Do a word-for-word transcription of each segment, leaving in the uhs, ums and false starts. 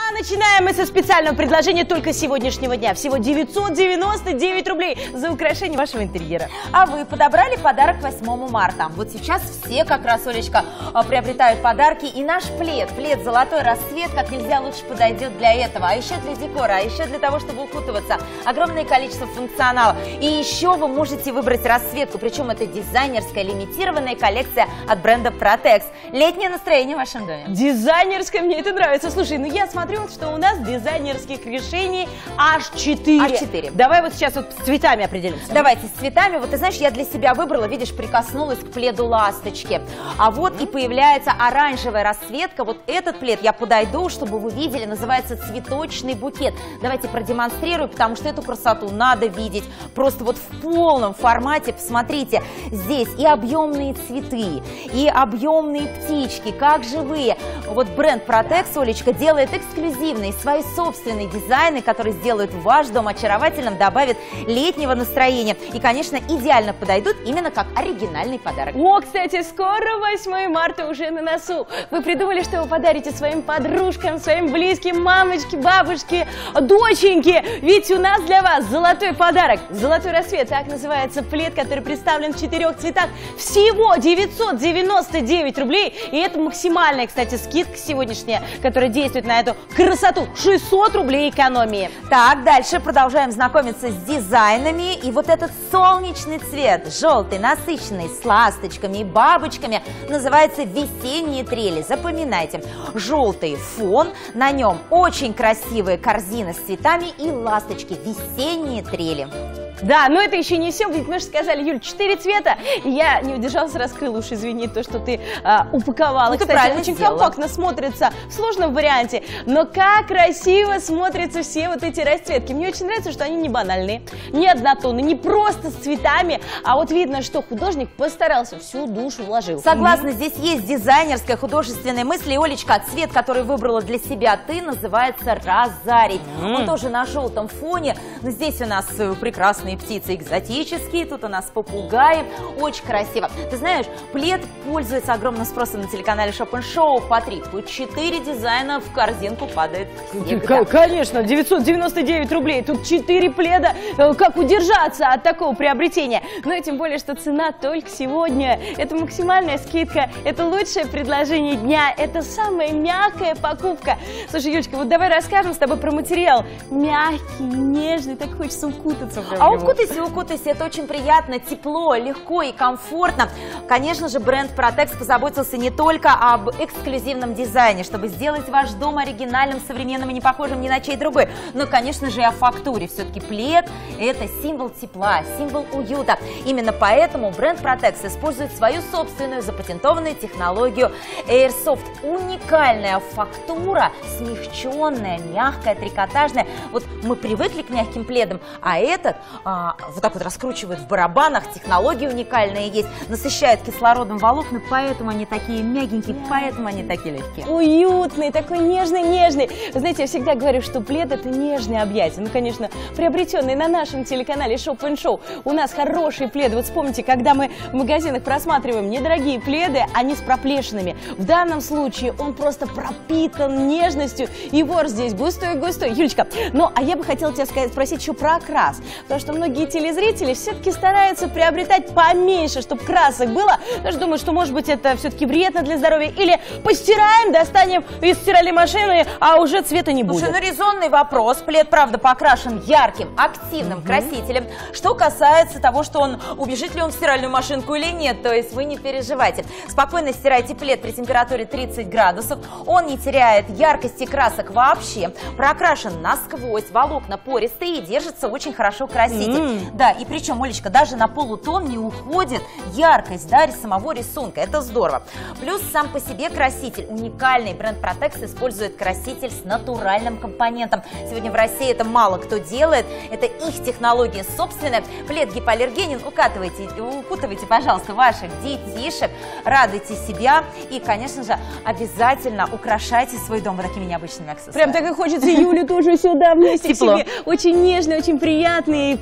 начинаем мы со специального предложения только сегодняшнего дня. Всего девятьсот девяносто девять рублей за украшение вашего интерьера. А вы подобрали подарок восьмому марта. Вот сейчас все как раз, Олечка, приобретают подарки. И наш плед, плед «Золотой рассвет» как нельзя лучше подойдет для этого. А еще для декора, а еще для того, чтобы укутываться. Огромное количество функционала. И еще вы можете выбрать расцветку. Причем это дизайнерская лимитированная коллекция от бренда Protex. Летнее настроение в вашем доме. Дизайнерское, мне это нравится. Слушай, ну я смотрю, что у нас дизайнерских решений аж четыре. аж четыре. Давай вот сейчас вот с цветами определимся. Давайте с цветами. Вот ты знаешь, я для себя выбрала, видишь, прикоснулась к пледу ласточки. А вот и появляется оранжевая расцветка. Вот этот плед я подойду, чтобы вы видели, называется цветочный букет. Давайте продемонстрирую, потому что эту красоту надо видеть. Просто вот в полном формате, посмотрите, здесь и объемные цветы, и объемные птички, как живые. Вот бренд Protex, Олечка, делает эксклюзивные свои собственные дизайны, которые сделают ваш дом очаровательным, добавят летнего настроения и, конечно, идеально подойдут именно как оригинальный подарок. О, кстати, скоро восьмое марта уже на носу. Вы придумали, что вы подарите своим подружкам, своим близким, мамочке, бабушке, доченьке? Ведь у нас для вас золотой подарок. Золотой рассвет, так называется плед, который представлен в четырех цветах. Всего девятьсот девяносто девять рублей. И это максимальная, кстати, скидка сегодняшняя, которая действует на эту красоту. шестьсот рублей экономии. Так, дальше продолжаем знакомиться с дизайнами. И вот этот солнечный цвет, желтый, насыщенный, с ласточками и бабочками, называется «Весенние трели». Запоминайте. Желтый фон, на нем очень красивые корзины с цветами и ласточки. Весенние трели. Да, но это еще не все, ведь мы же сказали, Юль, четыре цвета, и я не удержалась, раскрыла, уж извини, то, что ты а, упаковала. Ну, ты кстати, очень сделала. компактно смотрится в сложном варианте, но как красиво смотрятся все вот эти расцветки. Мне очень нравится, что они не банальные, не однотонные, не просто с цветами, а вот видно, что художник постарался, всю душу вложил. Согласна, mm-hmm. здесь есть дизайнерская художественная мысль, и, Олечка, цвет, который выбрала для себя ты, называется «Розарий». Mm-hmm. Он тоже на желтом фоне, но здесь у нас прекрасный птицы экзотические, тут у нас попугаи, очень красиво. Ты знаешь, плед пользуется огромным спросом на телеканале Shop and Show. По три, по четыре дизайна в корзинку падает всегда. Конечно, девятьсот девяносто девять рублей, тут четыре пледа, как удержаться от такого приобретения? Ну и тем более, что цена только сегодня, это максимальная скидка, это лучшее предложение дня, это самая мягкая покупка. Слушай, Юлечка, вот давай расскажем с тобой про материал. Мягкий, нежный, так хочется укутаться в него. Укутайся, укутайся, это очень приятно, тепло, легко и комфортно. Конечно же, бренд Protex позаботился не только об эксклюзивном дизайне, чтобы сделать ваш дом оригинальным, современным и не похожим ни на чей другой, но, конечно же, и о фактуре. Все-таки плед – это символ тепла, символ уюта. Именно поэтому бренд Protex использует свою собственную запатентованную технологию Airsoft. Уникальная фактура, смягченная, мягкая, трикотажная. Вот мы привыкли к мягким пледам, а этот а, вот так вот раскручивают в барабанах, технологии уникальные есть, насыщают кислородом волокна, поэтому они такие мягенькие, поэтому они такие легкие. Уютный, такой нежный-нежный. Вы знаете, я всегда говорю, что плед – это нежные объятия. Ну, конечно, приобретенные на нашем телеканале Shop and Show. У нас хорошие пледы. Вот вспомните, когда мы в магазинах просматриваем недорогие пледы, они с проплешинами. В данном случае он просто пропитан нежностью, и ворс здесь густой-густой. Юлечка, ну, а я бы хотела тебя сказать, спросить еще про окрас. Потому что многие телезрители все-таки стараются приобретать поменьше, чтобы красок было. Даже думают, что, может быть, это все-таки вредно для здоровья. Или постираем, достанем из стиральной машины, а уже цвета не будет. Слушай, ну резонный вопрос. Плед, правда, покрашен ярким, активным mm-hmm. красителем. Что касается того, что он, убежит ли он в стиральную машинку или нет, то есть вы не переживайте. Спокойно стирайте плед при температуре тридцать градусов. Он не теряет яркости красок вообще. Прокрашен насквозь, волокна пористые и держится очень хорошо краситель. Mm. Да, и причем, Олечка, даже на полутон не уходит яркость, да, самого рисунка. Это здорово. Плюс сам по себе краситель уникальный. Бренд Protex использует краситель с натуральным компонентом. Сегодня в России это мало кто делает. Это их технология собственная. Плед гипоаллергенен. Укатывайте, укутывайте, пожалуйста, ваших детишек. Радуйте себя. И, конечно же, обязательно украшайте свой дом вот такими необычными аксессуарами. Прям так и хочется Юлю тоже сюда вместе к себе. Очень нежный, очень приятный.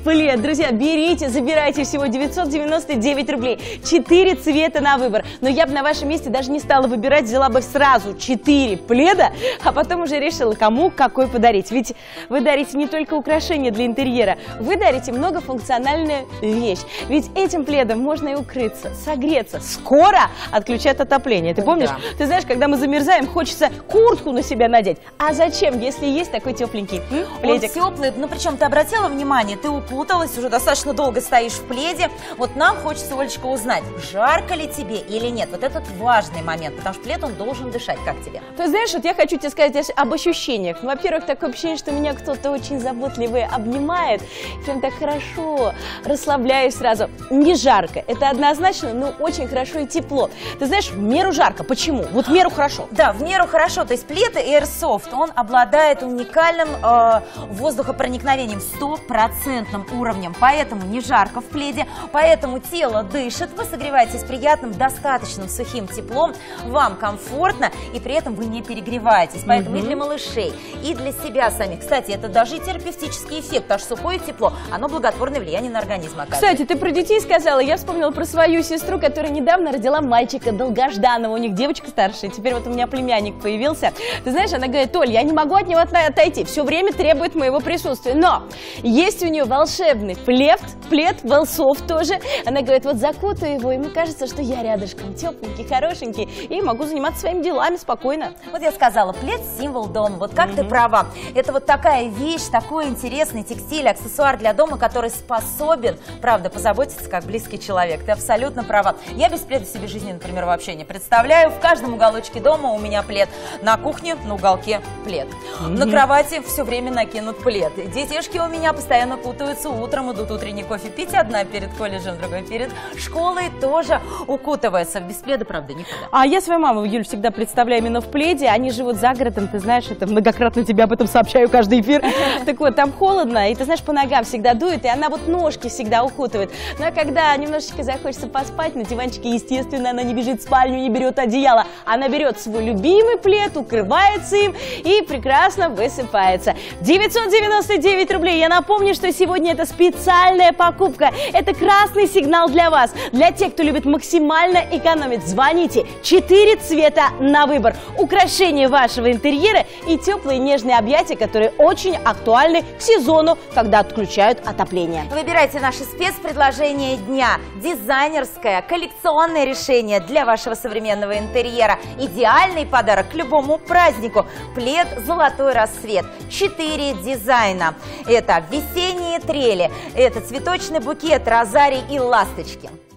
плед. Друзья, берите, забирайте, всего девятьсот девяносто девять рублей. Четыре цвета на выбор. Но я бы на вашем месте даже не стала выбирать, взяла бы сразу четыре пледа, а потом уже решила, кому какой подарить. Ведь вы дарите не только украшения для интерьера, вы дарите многофункциональную вещь. Ведь этим пледом можно и укрыться, согреться. Скоро отключат отопление. Ты помнишь? Да. Ты знаешь, когда мы замерзаем, хочется куртку на себя надеть. А зачем, если есть такой тепленький пледик? Он теплый, ну причем ты обратила внимание, ты укуталась, уже достаточно долго стоишь в пледе. Вот нам хочется, Олечка, узнать, жарко ли тебе или нет. Вот этот важный момент, потому что плед, он должен дышать. Как тебе? Ты знаешь, вот я хочу тебе сказать об ощущениях. Ну, во-первых, такое ощущение, что меня кто-то очень заботливый обнимает. Прям так хорошо, расслабляюсь сразу. Не жарко, это однозначно, но очень хорошо и тепло. Ты знаешь, в меру жарко. Почему? Вот в меру хорошо. Да, в меру хорошо. То есть плед Airsoft, он обладает уникальным э, воздухопроникновением, стопроцентным уровнем. Поэтому не жарко в пледе, поэтому тело дышит, вы согреваетесь приятным, достаточным сухим теплом, вам комфортно, и при этом вы не перегреваетесь. Поэтому mm-hmm. и для малышей, и для себя самих. Кстати, это даже и терапевтический эффект, потому что сухое тепло, оно благотворное влияние на организм оказывает. Кстати, ты про детей сказала, я вспомнила про свою сестру, которая недавно родила мальчика долгожданного. У них девочка старшая, теперь вот у меня племянник появился. Ты знаешь, она говорит: Оль, я не могу от него отойти, все время требует моего присутствия. Но есть у нее волшебный плед, плед, волсов тоже. Она говорит, вот закутаю его, и мне кажется, что я рядышком, тепленький, хорошенький, и могу заниматься своими делами спокойно. Вот я сказала, плед – символ дома. Вот как mm-hmm. ты права. Это вот такая вещь, такой интересный текстиль, аксессуар для дома, который способен, правда, позаботиться как близкий человек. Ты абсолютно права. Я без пледа себе жизни, например, вообще не представляю. В каждом уголочке дома у меня плед. На кухне, на уголке плед. Mm-hmm. На кровати все время накинут плед. Детишки у меня постоянно кутаются, утром идут утренний кофе пить, одна перед колледжем, другая перед школой, тоже укутывается. Без пледа, правда, никуда. А я свою маму, Юль, всегда представляю именно в пледе. Они живут за городом, ты знаешь, это многократно тебе об этом сообщаю каждый эфир. Так вот, там холодно, и ты знаешь, по ногам всегда дует, и она вот ножки всегда укутывает. Ну а когда немножечко захочется поспать на диванчике, естественно, она не бежит в спальню, не берет одеяло. Она берет свой любимый плед, укрывается им и прекрасно высыпается. девятьсот девяносто девять рублей. Я напомню, что сегодня это специальная покупка. Это красный сигнал для вас. Для тех, кто любит максимально экономить, звоните. Четыре цвета на выбор. Украшения вашего интерьера и теплые нежные объятия, которые очень актуальны к сезону, когда отключают отопление. Выбирайте наши спецпредложения дня. Дизайнерское, коллекционное решение для вашего современного интерьера. Идеальный подарок к любому празднику. Плед «Золотой рассвет». Четыре дизайна. Это весенние трели, это цветочный букет, розарий и ласточки.